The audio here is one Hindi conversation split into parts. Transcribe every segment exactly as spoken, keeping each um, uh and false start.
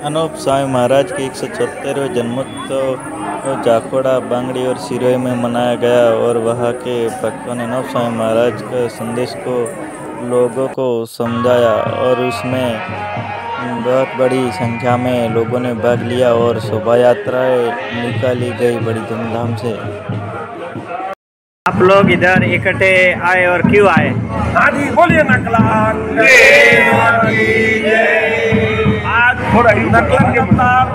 अनूप स्वामी महाराज के एक सौ चौहत्तरवें जन्मोत्सव जाखोड़ा, बांगड़ी और सिरोही में मनाया गया और वहाँ के भक्तों ने अनूप स्वामी महाराज के संदेश को लोगों को समझाया और उसमें बहुत बड़ी संख्या में लोगों ने भाग लिया और शोभा यात्राएं निकाली गई बड़ी धूमधाम से। आप लोग इधर इकट्ठे आए और क्यों आए? हाँ जी, बोलिए नकला। आज थोड़ा नकलन के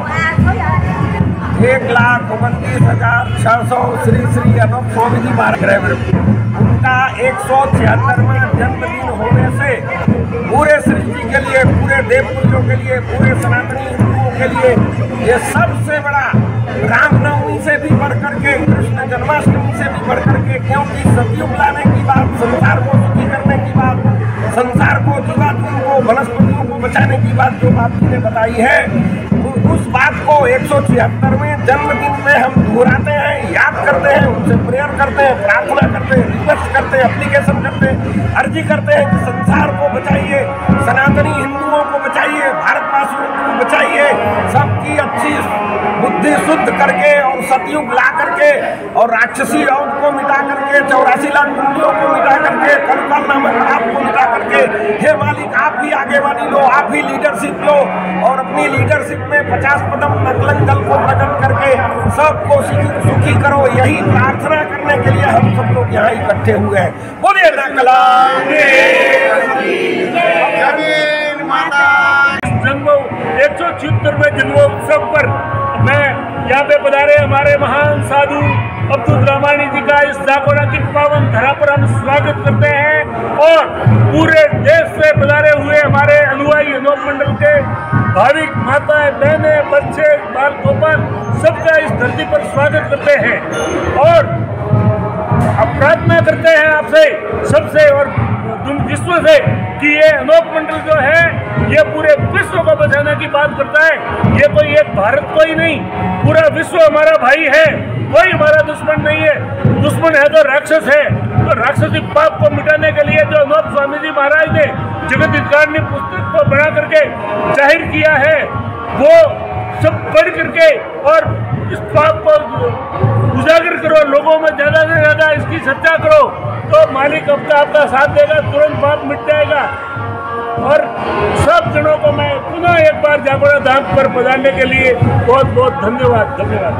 एक लाख उनतीस हजार छह सौ श्री श्री अनूप स्वामी जी महाराज उनका एक सौ छिहत्तरवां जन्मदिन होने से पूरे सृष्टि के लिए, पूरे देवपुरियों के लिए, पूरे सनातनी हिंदुओं के लिए ये सबसे बड़ा रामनवमी से भी बढ़कर के, कृष्ण जन्माष्टमी से भी बढ़कर के, क्योंकि सतयुग लाने की बात, संसार को सुखी करने की बात, संसार को, जीवात्माओं को, वनस्पतियों को बचाने की बात जो बाप जी ने बताई है, उस बात को एक सौ छिहत्तरवें जन्मदिन में हम दोहराते हैं, याद करते हैं, उनसे प्रेयर करते हैं, प्रार्थना करते हैं, रिक्वेस्ट करते हैं, एप्लीकेशन करते हैं, अर्जी करते हैं कि संसार को बचाइए, सनातनी हिंदुओं को बचाइए, भारतवासियों को बचाइए, सबकी अच्छी बुद्धि शुद्ध करके और सतयुग ला करके और राक्षसी औध को मिटा करके, चौरासी लाख मंदिरों को मिटा करके, कलकल नामक आप को मिटा करके, हे मालिक आप ही आगेवानी लो, आप ही लीडरशिप लो और अपनी लीडरशिप में पचास कदम नकलन दल को प्रकट करके सबको सुखी करो, यही प्रार्थना करने के लिए हम सब लोग यहाँ इकट्ठे हुए हैं। बोलिए नकला एक सौ छिहत्तरवें जन्मोत्सव पर मैं यहाँ पे पधारे हमारे महान साधु अब्दुल रामानी जी का इस जाखोड़ा की पावन धरा पर हम स्वागत करते हैं और पूरे देश से पधारे हुए हमारे अनुयायी अनूप मंडल के भाविक माताएं, बहनें, बच्चे, बाल गोपाल सबका इस धरती पर स्वागत करते हैं और अब प्रार्थना करते हैं आपसे सबसे और विश्व से कि ये अनूप मंडल जो है ये पूरे विश्व को बचाने की बात करता है। ये कोई एक भारत को ही नहीं, पूरा विश्व हमारा भाई है, कोई हमारा दुश्मन नहीं है। दुश्मन है तो राक्षस है, तो राक्षसी पाप को मिटाने के लिए जो अनूप स्वामी जी महाराज ने जगत हितकारिणी पुस्तक को बना करके जाहिर किया है, वो सब पढ़ करके और इस पाप को उजागर करो, लोगों में ज्यादा से ज्यादा इसकी चर्चा करो, तो मालिक आपका आपका साथ देगा, तुरंत पाप मिट जाएगा। और सब जनों को मैं पुनः एक बार जाखोड़ा धाम पर पधारने के लिए बहुत बहुत धन्यवाद धन्यवाद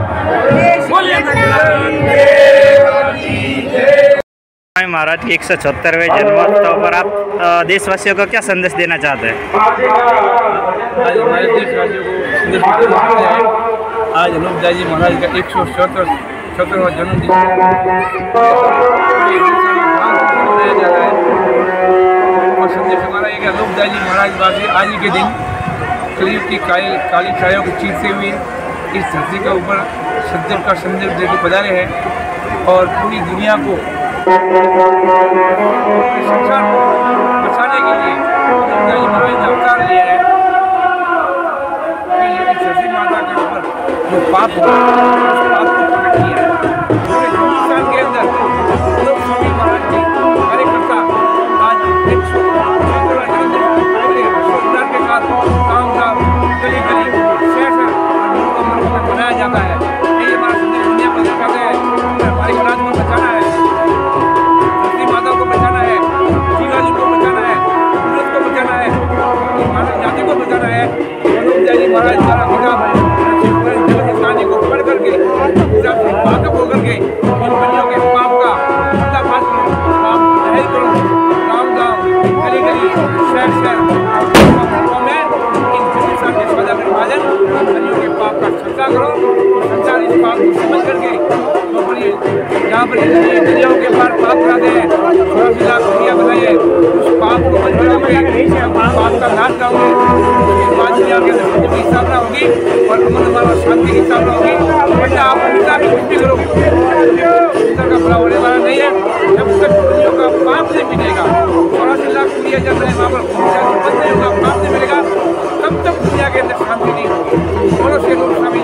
महाराज के एक सौ चौहत्तरवें जन्मोत्सव पर आप देशवासियों को क्या संदेश देना चाहते हैं? आज हमारे देशवासियों को संदेश देना चाहते हैं। आज अनूप जी महाराज का एक सौ चौहत्तर चौहत्तरवां जन्मदिन मनाया जा रहा है और संदेश हमारा एक अनूप जी महाराज बाबी आज ही के दिन कलयुग की काली काली छायाओं को चीरते हुए इस धरती के ऊपर सत्य का संदेश देकर पधारे हैं और पूरी दुनिया को संसार को बचाने के लिए अनूप जी महाराज ने अवतार लिया है कि धरती माता के ऊपर जो पाप हुआ उस पाप को प्रकट किया है। पूरे हिंदुस्तान के अंदर अनूप स्वामी महाराज के कार्यकर्ता आज एक सौ के साथ काम धाम गली गली शहर शहर मनाया जाता है। यही हमारा संदेश दुनिया को दिखाते हैं। हमारे राज को बचाना है, धरती माता को बचाना है, जीवाजी को बचाना है, सूरज को बचाना है, मानव जाति को बचाना है। अनूप जी महाराज द्वारा किताब जगत हितकारिणी को पढ़ करके पूरा वाकफ होकर के इन बनियों के पाप का पर्दाफाश करो, पाप जाहिर करो, गाँव गाँव गली गली शहर शहर में इन हिंदुस्तान के स्वादा विभाजन बनियों के पाप का चर्चा करो। संसार इस पाप को समझ करके तो बड़ी जहाँ पर नदियों के पार पाप कराते हैं, चौरासी लाख दुनिया बनाइए, उस पाप को बच बनाओगे, पाप का नाश कराओगे, उसके बाद दुनिया के अंदर की स्थापना होगी और अमन हमारा शांति की स्थापना होगी। वरना आप पिता की पुष्टि करोगे, पिता का भला होने वाला नहीं है। जब तक दुनिया का पाप नहीं मिलेगा, चौरासी लाख दुनिया जब रहे वहाँ पर बंद नहीं होगा, पाप नहीं मिलेगा, तब तक दुनिया के अंदर शांति नहीं होगी। बोलो श्री रूप स्वामी